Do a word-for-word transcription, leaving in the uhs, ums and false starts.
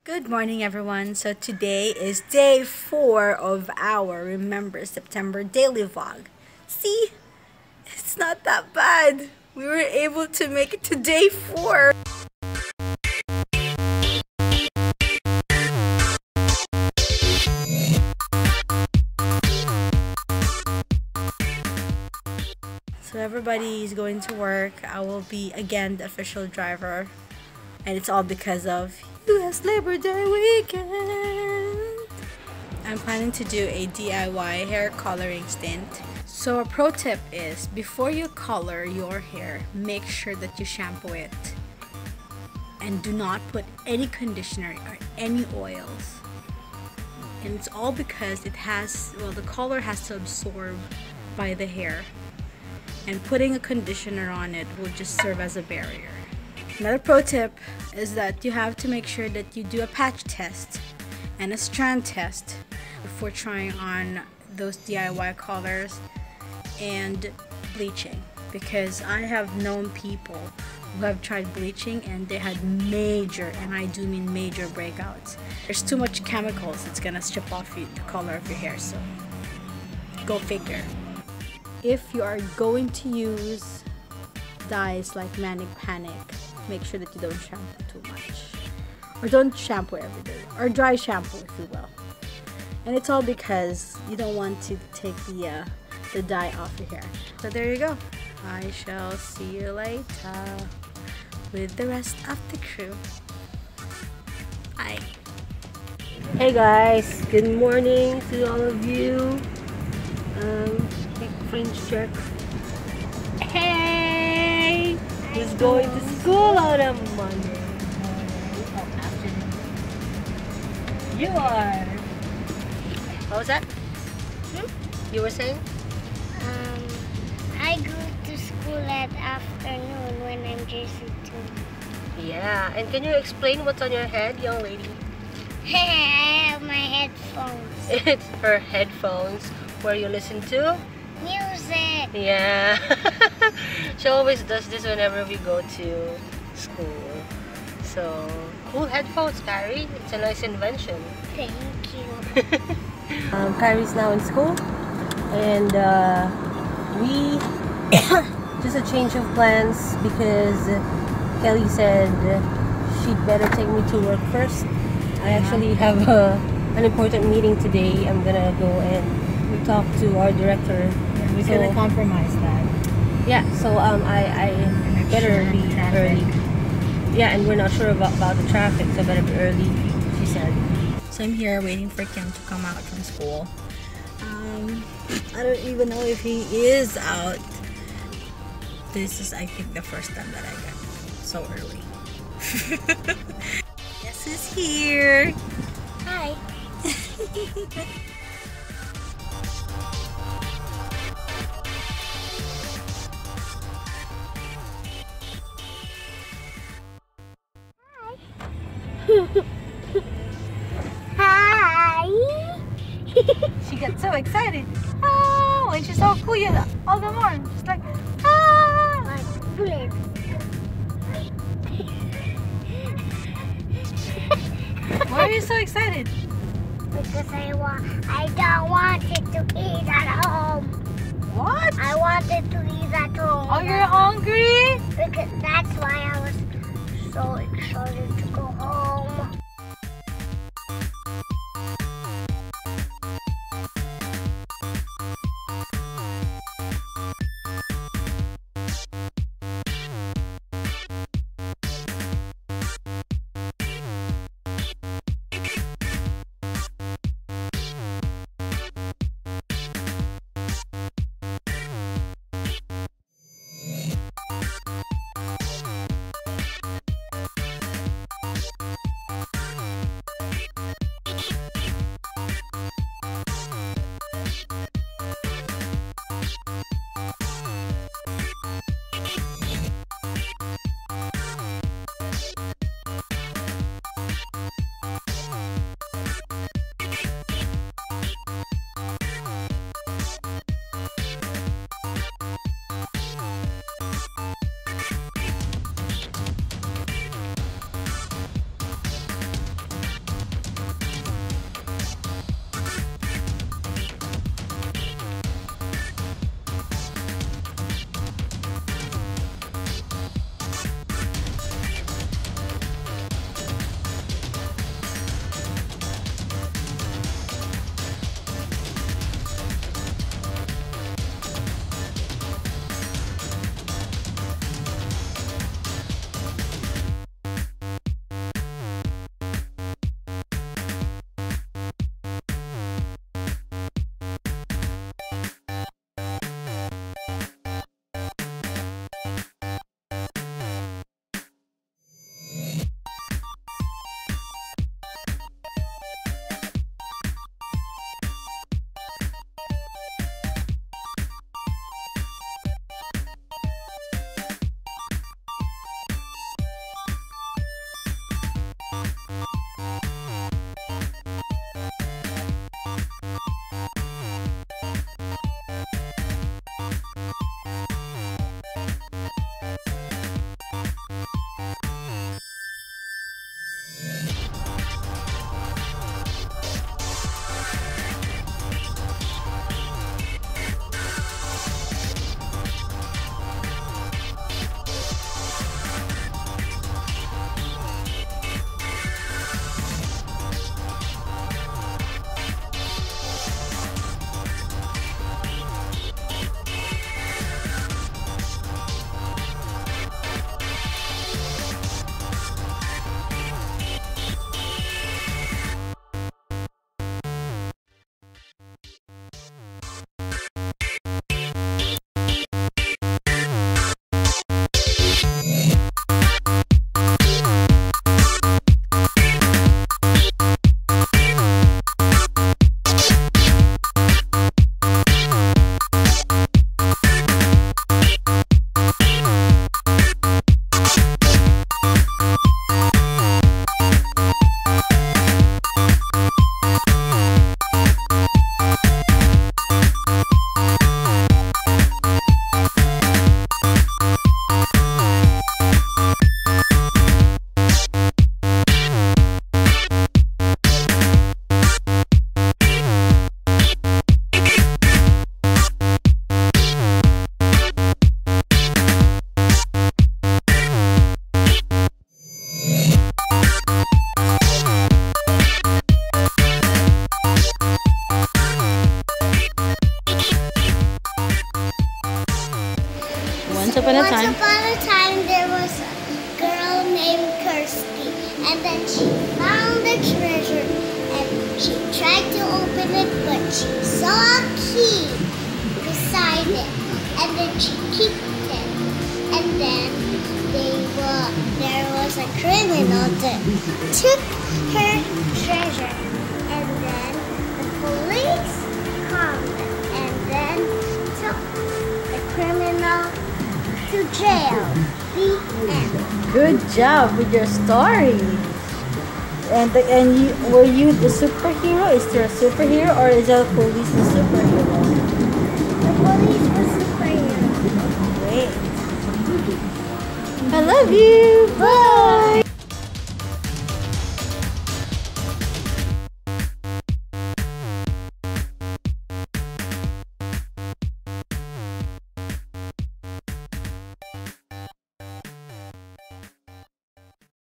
Good morning, everyone. So today is day four of our Remember September daily vlog. See, it's not that bad. We were able to make it to day four. So everybody is going to work. I will be again the official driver. And it's all because of U S Labor Day weekend. I'm planning to do a D I Y hair coloring stint. So a pro tip is, before you color your hair, make sure that you shampoo it. And do not put any conditioner or any oils. And it's all because it has, well, the color has to absorb by the hair. And putting a conditioner on it will just serve as a barrier. Another pro tip is that you have to make sure that you do a patch test and a strand test before trying on those D I Y colors and bleaching, because I have known people who have tried bleaching and they had major, and I do mean major, breakouts. There's too much chemicals, it's gonna strip off you, the color of your hair, so go figure. If you are going to use dyes like Manic Panic, make sure that you don't shampoo too much, or don't shampoo every day, or dry shampoo if you will. And it's all because you don't want to take the uh, the dye off your hair. So there you go. I shall see you later with the rest of the crew. Bye. Hey guys, good morning to all of you. Um, big fringe check. Hey! Who's going to school on a Monday? Oh, afternoon. You are. What was that? Hmm? You were saying? Um, I go to school at afternoon when I'm J C two. Yeah, and can you explain what's on your head, young lady? I have my headphones. It's her headphones where you listen to Music. Yeah. She always does this whenever we go to school. So, cool headphones, Kyrie. It's a nice invention. Thank you. um, Kyrie's now in school, and uh, we just a change of plans because Kelly said she'd better take me to work first. I actually have a, an important meeting today. I'm gonna go and talk to our director. We So- couldn't compromise that. Yeah, so um, I, I better be early. Yeah, and we're not sure about, about the traffic, so better be early, she said. So I'm here waiting for Kim to come out from school. Um, I don't even know if he is out. This is, I think, the first time that I got so early. Guess who's here? Hi. Hi. She got so excited. Oh, when she saw Kuya all the more. She's like, ah! Like bullet. Why are you so excited? Because I want, I don't want it to eat at home. What? I wanted to eat at home. Oh, you're hungry? Because that's why I was so excited to go home. Once upon a Once time. upon a time, there was a girl named Kirsty, and then she found a treasure, and she tried to open it, but she saw a key beside it, and then she kicked it, and then they were, there was a criminal that took her treasure, and then the police come, and then took the criminal to jail. The end. Good job with your story. And the, and you were you the superhero? Is there a superhero or is the police the superhero? The police was superhero. Great. I love you. Bye.